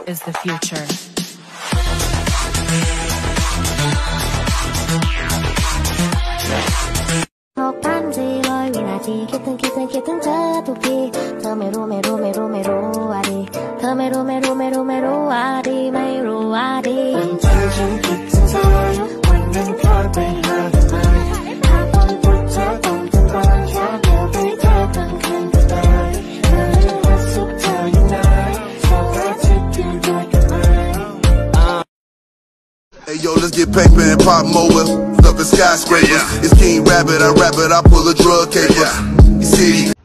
is the future.คิดถึงเธอทุกทีเธอไม่รู้ว่าดีเธอไม่รู้ว่าดีไม่รู้ว่าดีวันที่ฉันคิดถึงเธอวันนั้นพลาดไปหาทำไมถ้าต้องพูดเธอต้องทำบ้านชอบเดียวไปเธอทั้งคืนก็ได้เธอจะสุขเธออยู่ไหนสองอาทิตย์อยู่ด้วยกันไหม Hey yo, let's get paper and pop more. Up in skyscrapers. It's King Rabbit, I rap it, I pull a drug caper. City.